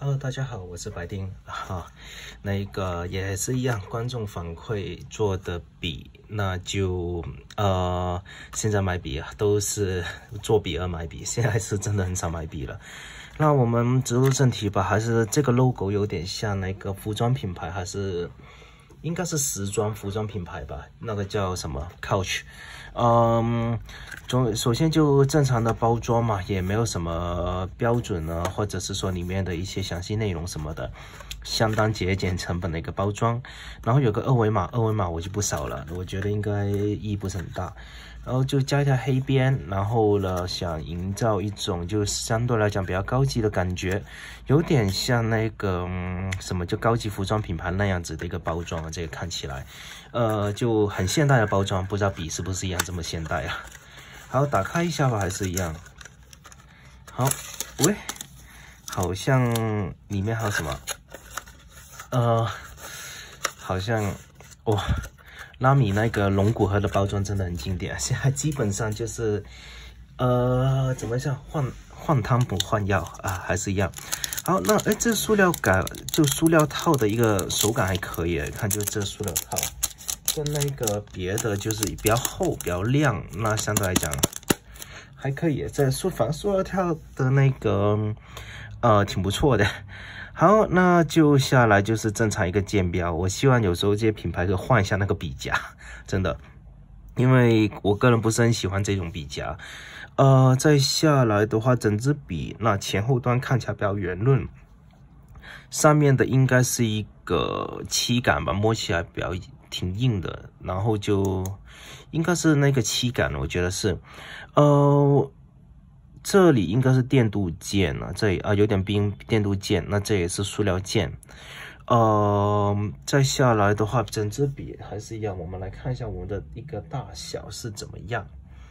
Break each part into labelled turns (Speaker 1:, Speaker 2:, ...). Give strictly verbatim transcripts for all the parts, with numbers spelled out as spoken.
Speaker 1: Hello， 大家好，我是白丁哈。那个也是一样，观众反馈做的笔，那就呃，现在买笔啊，都是做笔而买笔，现在是真的很少买笔了。那我们直入正题吧，还是这个 logo 有点像那个服装品牌，还是应该是时装服装品牌吧？那个叫什么 Coach？ 嗯，总首先就正常的包装嘛，也没有什么标准呢，或者是说里面的一些详细内容什么的，相当节俭成本的一个包装。然后有个二维码，二维码我就不扫了，我觉得应该意义不是很大。然后就加一条黑边，然后呢，想营造一种就相对来讲比较高级的感觉，有点像那个、嗯、什么就高级服装品牌那样子的一个包装啊，这个看起来，呃，就很现代的包装，不知道笔是不是一样这么现代啊？好，打开一下吧，还是一样。好，喂，好像里面还有什么？呃，好像哇。拉米那个龙骨盒的包装真的很经典，现在基本上就是，呃，怎么讲，换换汤不换药啊，还是一样。好，那哎，这塑料感就塑料套的一个手感还可以，看就这塑料套，跟那个别的就是比较厚、比较亮，那相对来讲还可以。这塑反正塑料套的那个呃挺不错的。好，那就下来就是正常一个键标。我希望有时候这些品牌可以换一下那个笔夹，真的，因为我个人不是很喜欢这种笔夹。呃，再下来的话，整支笔那前后端看起来比较圆润，上面的应该是一个漆杆吧，摸起来比较挺硬的，然后就应该是那个漆杆，我觉得是，呃。这里应该是电镀件啊，这里啊有点冰电镀件，那这也是塑料件。呃，再下来的话，整支笔还是一样，我们来看一下我们的一个大小是怎么样。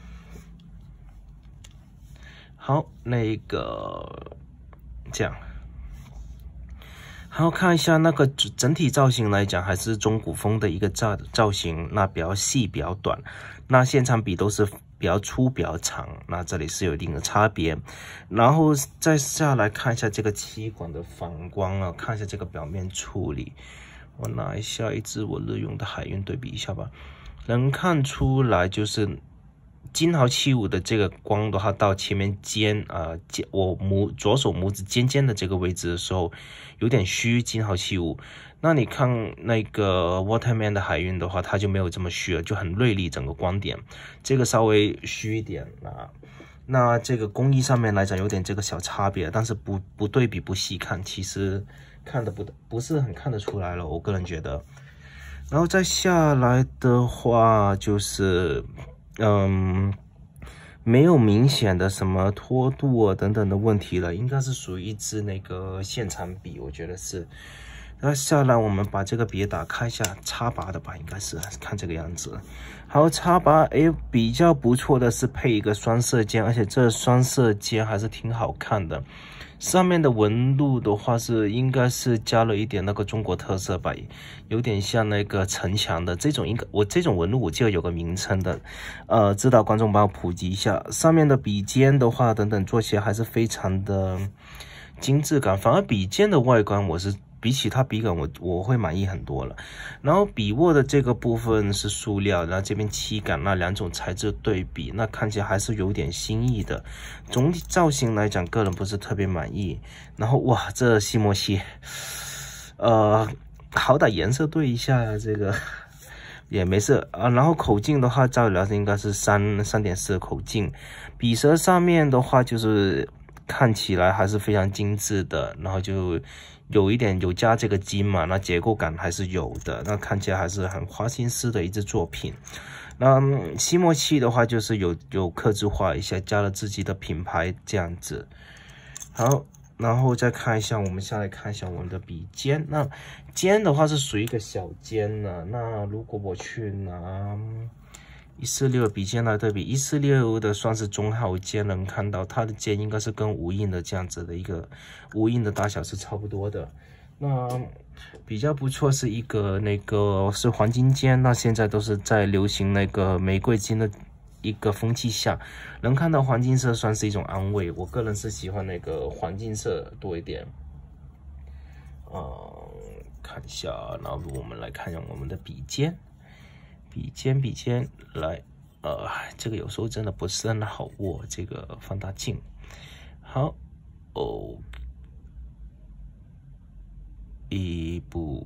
Speaker 1: 好，那个这样，好看一下那个整体造型来讲，还是中古风的一个造造型，那比较细比较短，那现场笔都是比较粗比较长，那这里是有一定的差别。然后再下来看一下这个漆管的反光啊，看一下这个表面处理。我拿一下一支我日用的海运对比一下吧，能看出来就是金豪七五的这个光的话，到前面尖啊，尖、呃、我拇左手拇指尖尖的这个位置的时候，有点虚。金豪七五，那你看那个 Waterman 的海运的话，它就没有这么虚了，就很锐利，整个光点，这个稍微虚一点啊。那这个工艺上面来讲有点这个小差别，但是不不对比不细看，其实看的不不是很看得出来了，我个人觉得。然后再下来的话就是。嗯，没有明显的什么脱度啊等等的问题了，应该是属于一支那个现场笔，我觉得是。那下来我们把这个笔打开一下，插拔的吧，应该是看这个样子。好，插拔，哎，比较不错的是配一个双色尖，而且这双色尖还是挺好看的。上面的纹路的话是应该是加了一点那个中国特色吧，有点像那个城墙的这种，应该我这种纹路我记得有个名称的，呃，知道观众帮我普及一下。上面的笔尖的话等等做起来还是非常的精致感，反而笔尖的外观我是比起它笔杆我我会满意很多了。然后笔握的这个部分是塑料，然后这边漆杆，那两种材质对比，那看起来还是有点新意的。总体造型来讲，个人不是特别满意。然后哇，这细墨漆，呃，好歹颜色对一下呀，这个也没事啊。然后口径的话，照理来说应该是三三点四的口径。笔舌上面的话，就是看起来还是非常精致的，然后就有一点有加这个金嘛，那结构感还是有的，那看起来还是很花心思的一支作品。那吸墨器的话，就是有有客制化一下，加了自己的品牌这样子。好，然后再看一下，我们下来看一下我们的笔尖。那尖的话是属于一个小尖呢。那如果我去拿一四六笔尖来对比，一四六的算是中号尖，能看到它的尖应该是跟无印的这样子的一个无印的大小是差不多的。那比较不错是一个那个是黄金尖，那现在都是在流行那个玫瑰金的一个风气下，能看到黄金色算是一种安慰。我个人是喜欢那个黄金色多一点。 呃，看一下，然后我们来看一下我们的笔尖，笔尖笔尖来，呃，这个有时候真的不是很好握这个放大镜。好，哦，一步，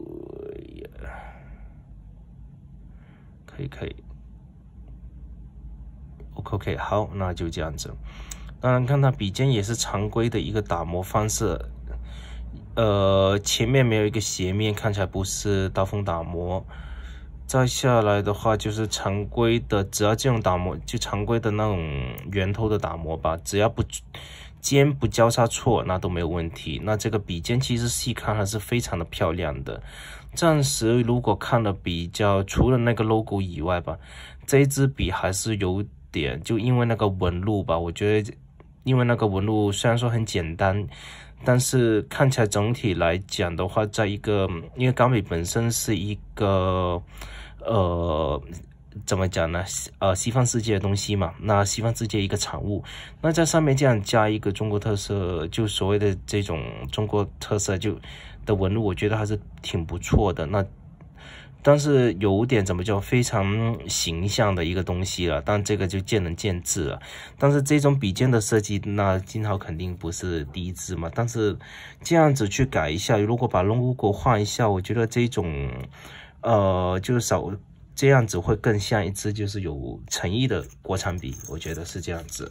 Speaker 1: 可以可以。OK OK， 好，那就这样子。当然，看它笔尖也是常规的一个打磨方式，呃，前面没有一个斜面，看起来不是刀锋打磨。再下来的话就是常规的，只要这种打磨，就常规的那种圆头的打磨吧，只要不尖不交叉错，那都没有问题。那这个笔尖其实细看还是非常的漂亮的。暂时如果看的比较，除了那个 logo 以外吧，这一支笔还是有点，就因为那个纹路吧，我觉得因为那个纹路虽然说很简单，但是看起来整体来讲的话，在一个因为钢笔本身是一个呃怎么讲呢？呃，西方世界的东西嘛，那西方世界一个产物，那在上面这样加一个中国特色，就所谓的这种中国特色就的纹路，我觉得还是挺不错的。那但是有点怎么叫非常形象的一个东西了，但这个就见仁见智了。但是这种笔尖的设计，那金豪肯定不是第一支嘛。但是这样子去改一下，如果把 logo 换一下，我觉得这种呃，就是少这样子会更像一支就是有诚意的国产笔，我觉得是这样子。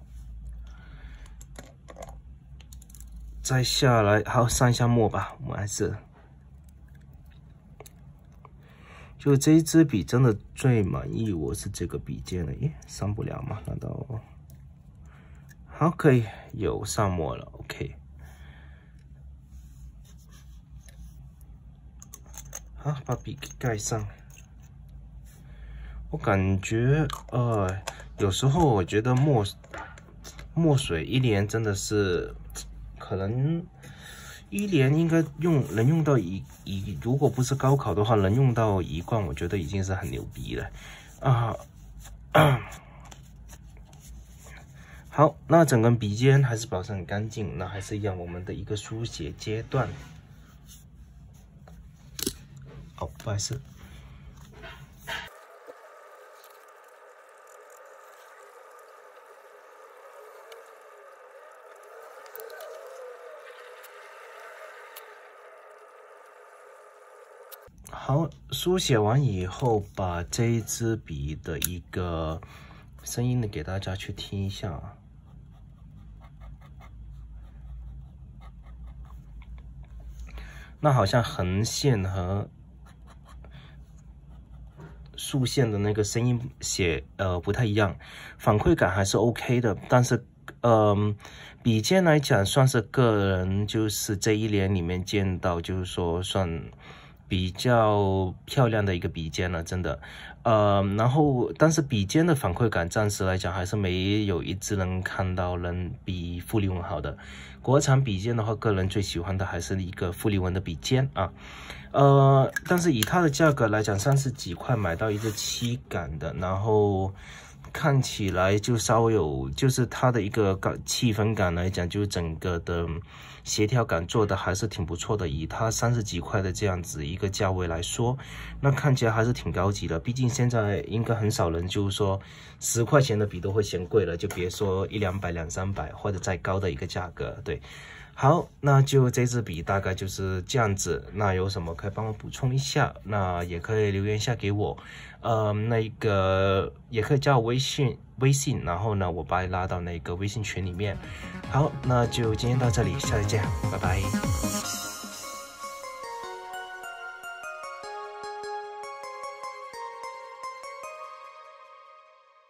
Speaker 1: 再下来，好上一下墨吧，我们还是。就这一支笔真的最满意，我是这个笔尖了。耶，上不了吗？难道？好，可以有上墨了。OK。好，把笔给盖上。我感觉，呃，有时候我觉得墨墨水一连真的是可能。一连应该用能用到一一，如果不是高考的话，能用到一贯，我觉得已经是很牛逼了啊！好，那整个笔尖还是保持很干净，那还是一样我们的一个书写阶段。哦，不好意思。好，书写完以后，把这一支笔的一个声音呢，给大家去听一下。那好像横线和竖线的那个声音写呃不太一样，反馈感还是 OK 的，但是嗯、呃，笔尖来讲算是个人就是这一年里面见到就是说算。比较漂亮的一个笔尖了，真的，呃，然后但是笔尖的反馈感暂时来讲还是没有一支能看到能比富丽文好的。国产笔尖的话，个人最喜欢的还是一个富丽文的笔尖啊，呃，但是以它的价格来讲，三十几块买到一个七感的，然后看起来就稍微有，就是它的一个气氛感来讲，就是整个的。协调感做的还是挺不错的，以它三十几块的这样子一个价位来说，那看起来还是挺高级的。毕竟现在应该很少人就是说十块钱的笔都会嫌贵了，就别说一两百、两三百或者再高的一个价格。对，好，那就这支笔大概就是这样子。那有什么可以帮我补充一下？那也可以留言一下给我。呃，那个也可以加我微信，微信，然后呢，我把你拉到那个微信群里面。好，那就今天到这里，下次见，拜拜。